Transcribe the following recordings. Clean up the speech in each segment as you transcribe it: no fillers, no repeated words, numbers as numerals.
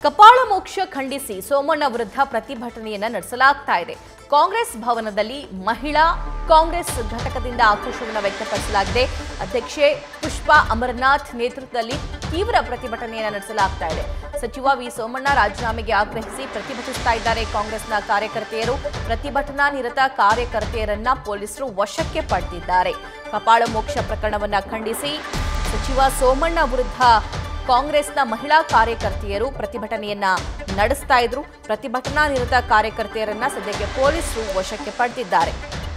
ಕಪಾಳ ಮೋಕ್ಷ ಖಂಡಿಸಿ ಸೋಮಣ್ಣ ವಿರುದ್ಧ ಪ್ರತಿಭಟನೆಯನ್ನ ನಡೆಸಲಾಗ್ತಾ ಇದೆ. ಕಾಂಗ್ರೆಸ್ ಭವನದಲ್ಲಿ ಮಹಿಳಾ ಕಾಂಗ್ರೆಸ್ ಘಟಕದಿಂದ ಆಕ್ರೋಶವನ್ನು ವ್ಯಕ್ತಪಡಿಸಲಾಗಿದೆ. ಅಧ್ಯಕ್ಷೆ ಪುಷ್ಪಾ ಅಮರನಾಥ್ ನೇತೃತ್ವದಲ್ಲಿ ತೀವ್ರ ಪ್ರತಿಭಟನೆಯನ್ನ ನಡೆಸಲಾಗ್ತಾ ಇದೆ. ಸಚಿವ ವಿ ಸೋಮಣ್ಣ ರಾಜೀನಾಮೆಗೆ ಆಗ್ರಹಿಸಿ ಪ್ರತಿಭಟಿಸ್ತಾ ಇದ್ದಾರೆ ಕಾಂಗ್ರೆಸ್ನ ಕಾರ್ಯಕರ್ತೆಯರು. ಪ್ರತಿಭಟನಾ ನಿರತ ಕಾರ್ಯಕರ್ತೆಯರನ್ನ ಪೊಲೀಸರು ವಶಕ್ಕೆ ಪಡೆದಿದ್ದಾರೆ. ಕಪಾಳ ಮೋಕ್ಷ ಪ್ರಕರಣವನ್ನ ಖಂಡಿಸಿ ಸಚಿವ ಸೋಮಣ್ಣ ವಿರುದ್ಧ ಕಾಂಗ್ರೆಸ್ನ ಮಹಿಳಾ ಕಾರ್ಯಕರ್ತೆಯರು ಪ್ರತಿಭಟನೆಯನ್ನ ನಡೆಸ್ತಾ ಇದ್ರು. ಪ್ರತಿಭಟನಾ ನಿರತ ಕಾರ್ಯಕರ್ತೆಯರನ್ನ ಸದ್ಯಕ್ಕೆ ಪೊಲೀಸರು ವಶಕ್ಕೆ ಪಡೆದಿದ್ದಾರೆ.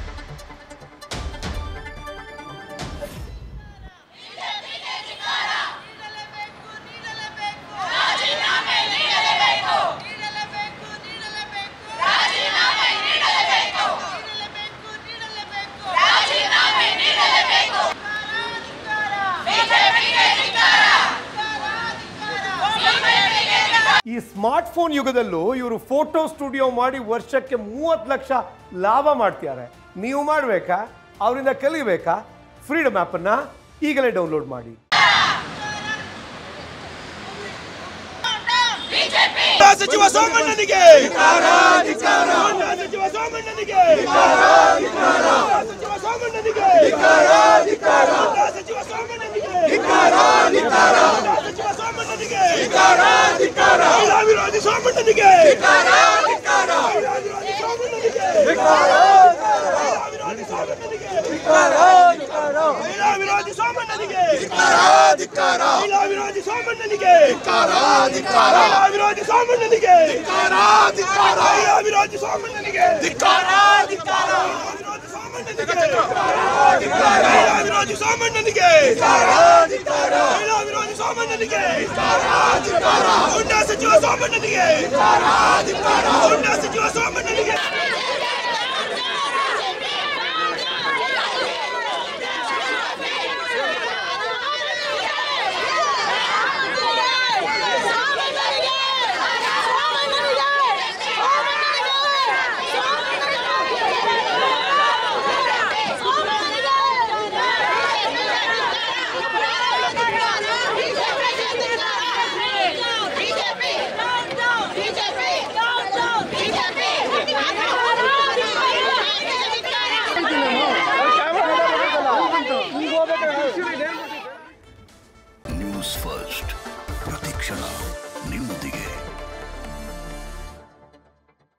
ಈ ಸ್ಮಾರ್ಟ್ ಫೋನ್ ಯುಗದಲ್ಲೂ ಇವರು ಫೋಟೋ ಸ್ಟುಡಿಯೋ ಮಾಡಿ ವರ್ಷಕ್ಕೆ 30 ಲಕ್ಷ ಲಾಭ ಮಾಡ್ತಿದ್ದಾರೆ. ನೀವು ಮಾಡಬೇಕಾ? ಅವರಿಂದ ಕಲಿಬೇಕಾ? ಫ್ರೀಡಮ್ ಆಪ್ ಅನ್ನ ಈಗಲೇ ಡೌನ್ಲೋಡ್ ಮಾಡಿ. ಸಚಿವ ಸೋಮಣ್ಣನಿಗೆ ಸಚಿವ ಸೋಮಣ್ಣನಿಗೆ ಸಚಿವ ಸೋಮಣ್ಣನಿಗೆ ಸಚಿವ ಸೋಮಣ್ಣನಿಗೆ ಸಚಿವ ಸೋಮಣ್ಣನಿಗೆ ಮಹಿಳಾ ವಿರೋಧಿ ಸೋಮಣ್ಣನಿಗೆ ವಿರೋಧಿ ಸೋಮಣ್ಣನಿಗೆ ಮಹಿಳಾ ವಿರೋಧಿ ಸೋಮಣ್ಣನಿಗೆ ಮಹಿಳಾ ವಿರೋಧಿ ಸೋಮಣ್ಣನಿಗೆ ಮಹಿಳಾ ವಿರೋಧಿ ಸೋಮಣ್ಣನಿಗೆ ಮಹಿಳಾ ವಿರೋಧಿ ಸೋಮಣ್ಣನಿಗೆ ಮಹಿಳಾ ವಿರೋಧಿ ಸೋಮಣ್ಣನಿಗೆ ಮಹಿಳಾ ವಿರೋಧಿ ಸೋಮಣ್ಣನಿಗೆ ಗುಂಡಾ ಸಚಿವ ಸೋಮಣ್ಣನಿಗೆ ಗುಂಡಾ ಸಚಿವ ಸೋಮಣ್ಣನಿಗೆ